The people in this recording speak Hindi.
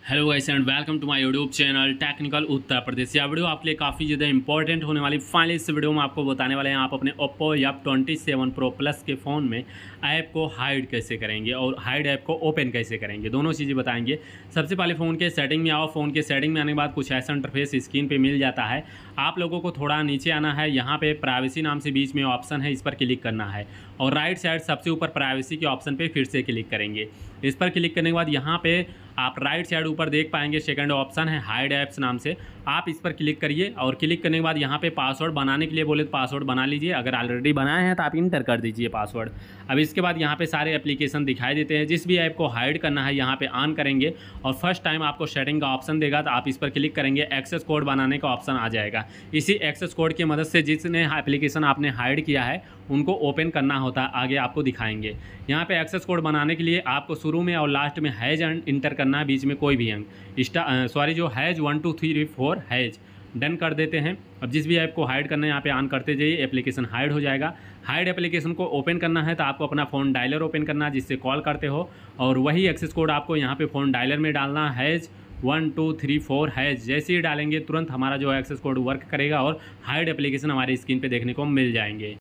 Hello guys and welcome to my YouTube channel technical Uttar Pradesh. यह वीडियो आपके लिए काफ़ी ज़्यादा इंपॉर्टेंट होने वाली। फाइनली इस वीडियो में आपको बताने वाले हैं आप अपने ओप्पो F27 Pro Plus के फ़ोन में ऐप को हाइड कैसे करेंगे और हाइड ऐप को ओपन कैसे करेंगे, दोनों चीज़ें बताएंगे। सबसे पहले फ़ोन के सेटिंग में आओ। फ़ोन के सेटिंग में आने के बाद कुछ ऐसा इंटरफेस स्क्रीन पर मिल जाता है। आप लोगों को थोड़ा नीचे आना है, यहाँ पर प्राइवेसी नाम से बीच में ऑप्शन है, इस पर क्लिक करना है और राइट साइड सबसे ऊपर प्राइवेसी के ऑप्शन पर फिर से क्लिक करेंगे। इस पर क्लिक करने के बाद यहाँ पे आप राइट साइड ऊपर देख पाएंगे सेकंड ऑप्शन है हाइड ऐप्स नाम से, आप इस पर क्लिक करिए और क्लिक करने के बाद यहाँ पे पासवर्ड बनाने के लिए बोले तो पासवर्ड बना लीजिए। अगर ऑलरेडी बनाए हैं तो आप इंटर कर दीजिए पासवर्ड। अब इसके बाद यहाँ पे सारे एप्लीकेशन दिखाई देते हैं। जिस भी ऐप को हाइड करना है यहाँ पे ऑन करेंगे और फर्स्ट टाइम आपको सेटिंग का ऑप्शन देगा तो आप इस पर क्लिक करेंगे, एक्सेस कोड बनाने का ऑप्शन आ जाएगा। इसी एक्सेस कोड की मदद से जिसने एप्लीकेशन आपने हाइड किया है उनको ओपन करना होता है, आगे आपको दिखाएंगे। यहाँ पे एक्सेस कोड बनाने के लिए आपको शुरू में और लास्ट में हैज इंटर करना है, बीच में कोई भी अंक जो हैज 1 2 3 4 हैज डन कर देते हैं। अब जिस भी ऐप को हाइड करना है यहाँ पे ऑन करते जाइए, एप्लीकेशन हाइड हो जाएगा। हाइड एप्लीकेशन को ओपन करना है तो आपको अपना फ़ोन डायलर ओपन करना है जिससे कॉल करते हो और वही एक्सेस कोड आपको यहाँ पे फ़ोन डायलर में डालना है, हैज 1 2 3 4 हैज। जैसे ही डालेंगे तुरंत हमारा जो एक्सेस कोड वर्क करेगा और हाइड एप्लीकेशन हमारी स्क्रीन पे देखने को मिल जाएंगे।